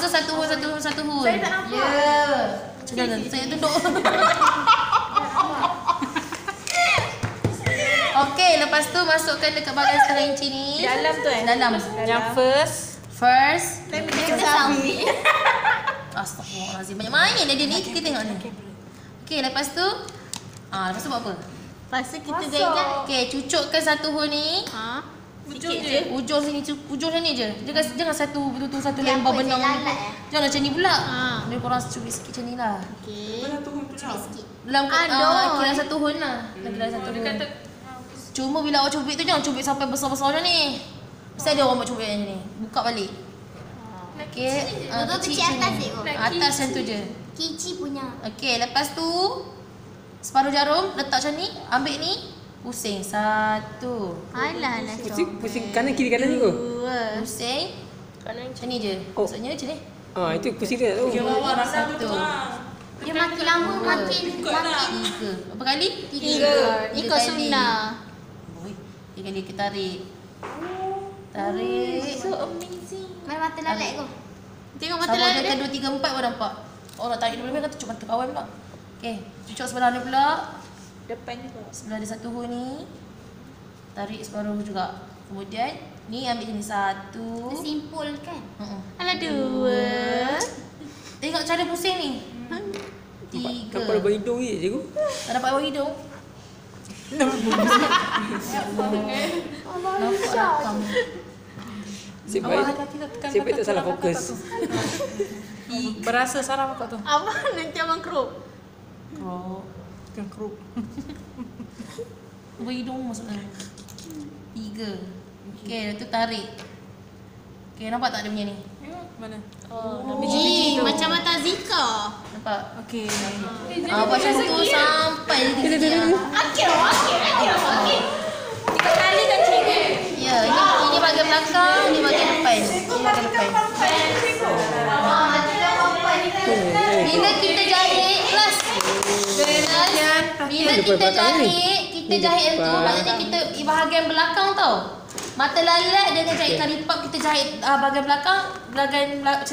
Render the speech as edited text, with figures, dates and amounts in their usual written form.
So satu hun. Saya tak nampak. Ya. Macam mana? Saya duduk. Okey, lepas tu masukkan dekat bahagian setengah inci ni. Dalam tu Dalam. Yang first. Astagfirullahalazim. Banyak main dia ni. Kita tengok ni. Okey, lepas tu lepas tu buat apa? Lepas tu kita jahit. Okey, cucukkan satu hun ni. Ujung je. Ujung sini je. Jangan satu betul-betul satu lembar benang. Jangan macam ni pula. Dia korang cubit sikit macam ni lah. Okey. Cubit sikit. Dalam kira satu hun lah. Kira satu hun. Cuma bila awak cubit tu jangan cubit sampai besar-besar macam ni. Mesti ada orang buat cubit macam ni. Buka balik. Okey. Kecil atas je. Atas macam tu je. Kici punya. Okey, lepas tu separuh jarum letak macam ni. Ambil ni. Pusing. Satu. Alah. Pusing kanan kiri kanan ni kot. Pusing. Macam ni je. Maksudnya macam ni. Itu pusing dia tu. Satu. Dia makin lama makin. Tiga. Berapa kali? Tiga. Ikut sunnah. Tiga kali kita tarik. Tarik. So amazing. Main mata lalak kau. Tengok mata Sama lalak dia 2, 3, 4 baru nampak. Orang nak tarik dulu kan cucuk mata kawan pula. Okey, cucuk sebelah ni pula. depan ni pula. Sebelah dia satu hun ni. Tarik separuh juga. Kemudian ni ambil sini satu. Simpul kan? Alah dua. Tengok cara pusing ni. Tiga. Nampak lubang hidung je cikgu. Tak dapat bawah hidung. Nampak kamu. Siapa tak salah fokus. Berasa saraf kau tu. Abang nanti abang crop. Bukan kerup. Bawah hidung maksudnya. Tiga. Okey, lepas tu tarik. Okey, nampak tak dia punya ni? Mana? Macam mata Zika. Nampak? Okey. Buat macam tu sampai dia tinggi. Okey. Tiga kali kan cikgu? Ya, ini bahagian belakang, ini bahagian depan. Ini bahagian depan. Bila kita jahit plus. Bila kita jahit tu, maknanya kita bahagian belakang tau. Mata lalat dengan jahit tali pap kita jahit bahagian belakang,